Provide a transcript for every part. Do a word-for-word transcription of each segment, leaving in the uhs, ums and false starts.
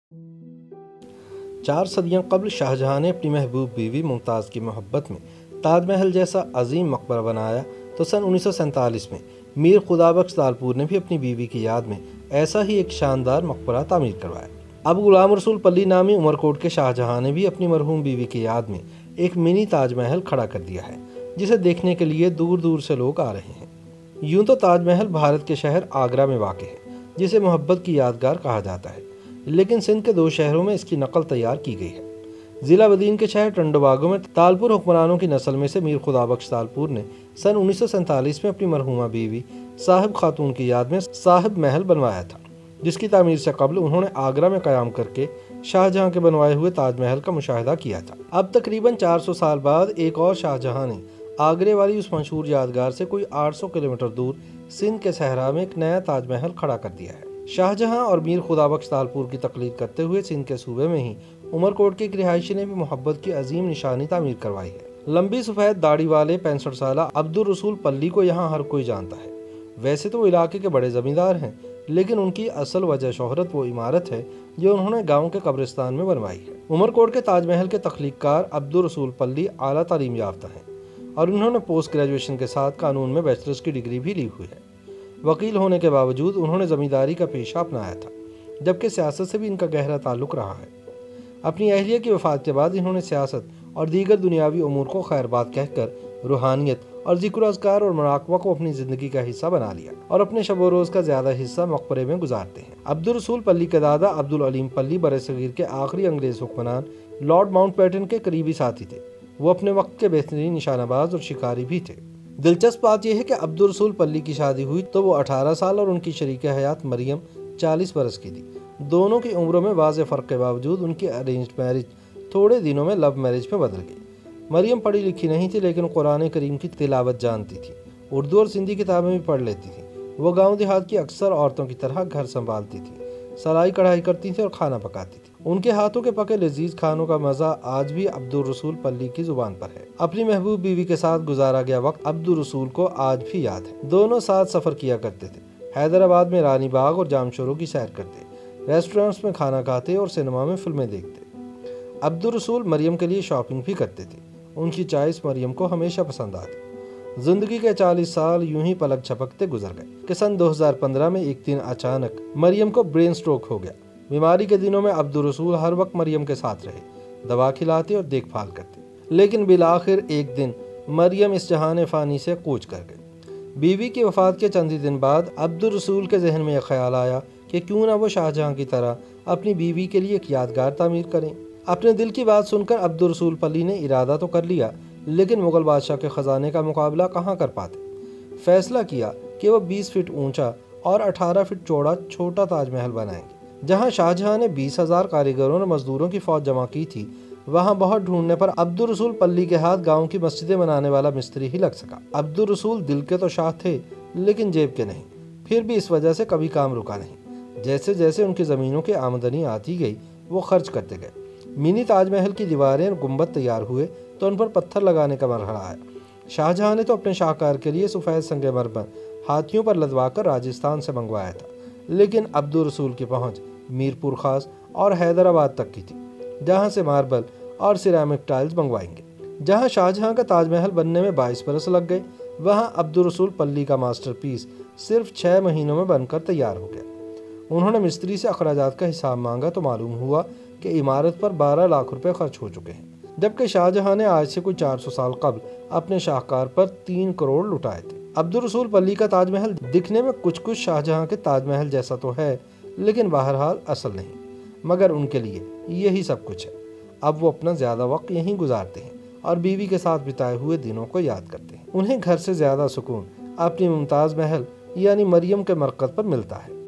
चार सदियां कबल शाहजहां ने अपनी महबूब बीवी मुमताज़ की मोहब्बत में ताजमहल जैसा अजीम मकबरा बनाया तो सन उन्नीस सौ सैंतालीस में मीर खुदाबख्श तालपुर ने भी अपनी बीवी की याद में ऐसा ही एक शानदार मकबरा तामीर करवाया। अब गुलाम रसूल पल्ली नामी उमरकोट के शाहजहां ने भी अपनी मरहूम बीवी की याद में एक मिनी ताजमहल खड़ा कर दिया है, जिसे देखने के लिए दूर दूर से लोग आ रहे हैं। यूं तो ताजमहल भारत के शहर आगरा में वाक़ है, जिसे मोहब्बत की यादगार कहा जाता है, लेकिन सिंध के दो शहरों में इसकी नकल तैयार की गई है। ज़िला बदीन के शहर टंडोबागो में तालपुर हुक्मरानों की नस्ल में से मीर खुदाबख्श तालपुर ने सन उन्नीस सौ सैंतालीस में अपनी मरहूमा बीवी साहिब खातून की याद में साहिब महल बनवाया था, जिसकी तामीर से कबल उन्होंने आगरा में क़याम करके शाहजहां के बनवाए हुए ताजमहल का मुशाहिदा किया था। अब तकरीबन चार सौ साल बाद एक और शाहजहां ने आगरे वाली उस मशहूर यादगार से कोई आठ सौ किलोमीटर दूर सिंध के सहरा में एक नया ताजमहल खड़ा कर दिया है। शाहजहां और मीर खुदाबख्श तालपुर की तकलीद करते हुए सिंध के सूबे में ही उमरकोट के एक रिहायशी ने भी मोहब्बत की अजीम निशानी तामीर करवाई है। लंबी सफ़ेद दाढ़ी वाले पैंसठ साल अब्दुल रसूल पल्ली को यहाँ हर कोई जानता है। वैसे तो वो इलाके के बड़े ज़मींदार हैं, लेकिन उनकी असल वजह शोहरत वो इमारत है जो उन्होंने गाँव के कब्रिस्तान में बनवाई है। उमरकोट के ताजमहल के तख्लीक़कार अब्दुल रसूल पल्ली आला तालीम याफ्ता हैं और उन्होंने पोस्ट ग्रेजुएशन के साथ कानून में बैचलर्स की डिग्री भी ली हुई है। वकील होने के बावजूद उन्होंने ज़मींदारी का पेशा अपनाया था, जबकि सियासत से भी इनका गहरा ताल्लुक़ रहा है। अपनी अहलिया की वफ़ात के बाद इन्होंने सियासत और दीगर दुनियावी उमूर को खैरबात कहकर रूहानियत और ज़िक्र अज़कार और मुराक़बा को अपनी ज़िंदगी का हिस्सा बना लिया और अपने शब व रोज़ का ज़्यादा हिस्सा मकबरे में गुजारते हैं। अब्दुल रसूल पल्ली के दादा अब्दुल अलीम पल्ली बरसगीर के आखिरी अंग्रेज़ हुक्मरान लॉर्ड माउंटबेटन के करीबी साथी थे। वो अपने वक्त के बेहतरीन निशानाबाज और शिकारी भी थे। दिलचस्प बात यह है कि अब्दुल रसूल पल्ली की शादी हुई तो वो अठारह साल और उनकी शरीक हयात मरियम चालीस बरस की थी। दोनों की उम्रों में वाज़े फ़र्क के बावजूद उनकी अरेंज्ड मैरिज थोड़े दिनों में लव मैरिज में बदल गई। मरियम पढ़ी लिखी नहीं थी, लेकिन कुरान करीम की तिलावत जानती थी, उर्दू और सिंधी किताबें भी पढ़ लेती थी। वो गाँव देहात की अक्सर औरतों की तरह घर संभालती थी, सलाई कढ़ाई करती थी और खाना पकाती थी। उनके हाथों के पके लजीज खानों का मज़ा आज भी अब्दुल रसूल पल्ली की जुबान पर है। अपनी महबूब बीवी के साथ गुजारा गया वक्त अब्दुल रसूल को आज भी याद है। दोनों साथ सफ़र किया करते थे, हैदराबाद में रानी बाग और जामशोरों की सैर करते, रेस्टोरेंट्स में खाना खाते और सिनेमा में फिल्में देखते। अब्दुल रसूल मरियम के लिए शॉपिंग भी करते थे। उनकी चॉइस मरियम को हमेशा पसंद आती। जिंदगी के चालीस साल यूं ही पलक झपकते गुजर गए कि सन दो हज़ार पंद्रह में एक दिन अचानक मरियम को ब्रेन स्ट्रोक हो गया। बीमारी के दिनों में अब्दुल रसूल हर वक्त मरियम के साथ रहे, दवा खिलाते और देखभाल करते, लेकिन बिलाखिर एक दिन मरियम इस जहान फ़ानी से कूच कर गई। बीवी की वफ़ात के चंद ही दिन बाद अब्दुल रसूल के जहन में यह ख्याल आया कि क्यों ना वो शाहजहां की तरह अपनी बीवी के लिए एक यादगार तामीर करें। अपने दिल की बात सुनकर अब्दुल रसूल पल्ली ने इरादा तो कर लिया, लेकिन मुग़ल बादशाह के ख़जाने का मुकाबला कहाँ कर पाते। फैसला किया कि वह बीस फीट ऊंचा और अठारह फीट चौड़ा छोटा ताजमहल बनाएंगे। जहाँ शाहजहां ने बीस हज़ार कारीगरों और मजदूरों की फ़ौज जमा की थी, वहाँ बहुत ढूंढने पर अब्दुल रसूल पल्ली के हाथ गाँव की मस्जिदें बनाने वाला मिस्त्री ही लग सका। अब्दुल रसूल दिल के तो शाह थे, लेकिन जेब के नहीं। फिर भी इस वजह से कभी काम रुका नहीं। जैसे जैसे उनकी ज़मीनों की आमदनी आती गई, वो खर्च करते गए। मिनी ताजमहल की दीवारें और गुंबद तैयार हुए तो उन पर पत्थर लगाने का मरहला आया। शाहजहां ने तो अपने शाहकार के लिए सफ़ेद संगमरमर हाथियों पर लदवा कर राजस्थान से मंगवाया था, लेकिन अब्दुल रसूल की पहुंच मीरपुर खास और हैदराबाद तक की थी, जहां से मार्बल और सिरेमिक टाइल्स मंगवाएंगे। जहां शाहजहां का ताजमहल बनने में बाईस बरस लग गए, वहां अब्दुल रसूल पल्ली का मास्टरपीस सिर्फ छः महीनों में बनकर तैयार हो गया। उन्होंने मिस्त्री से अखराजात का हिसाब मांगा तो मालूम हुआ कि इमारत पर बारह लाख रुपए खर्च हो चुके हैं, जबकि शाहजहां ने आज से कोई चार सौ साल कबल अपने शाहकार पर तीन करोड़ लुटाए थे। अब्दुल रसूल पल्ली का ताजमहल दिखने में कुछ कुछ शाहजहां के ताजमहल जैसा तो है, लेकिन बहरहाल असल नहीं। मगर उनके लिए यही सब कुछ है। अब वो अपना ज़्यादा वक्त यहीं गुजारते हैं और बीवी के साथ बिताए हुए दिनों को याद करते हैं। उन्हें घर से ज़्यादा सुकून अपनी मुमताज़ महल यानी मरियम के मरकज़ पर मिलता है।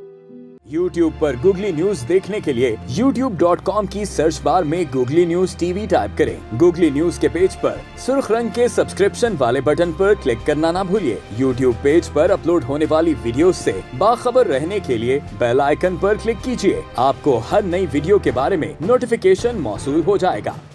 यूट्यूब पर गूगली न्यूज देखने के लिए यूट्यूब डॉट कॉम की सर्च बार में गूगली न्यूज टीवी टाइप करें। गूगली न्यूज के पेज पर सुर्ख रंग के सब्सक्रिप्शन वाले बटन पर क्लिक करना ना भूलिए। यूट्यूब पेज पर अपलोड होने वाली वीडियो से बाखबर रहने के लिए बेल आइकन पर क्लिक कीजिए। आपको हर नई वीडियो के बारे में नोटिफिकेशन मौसूल हो जाएगा।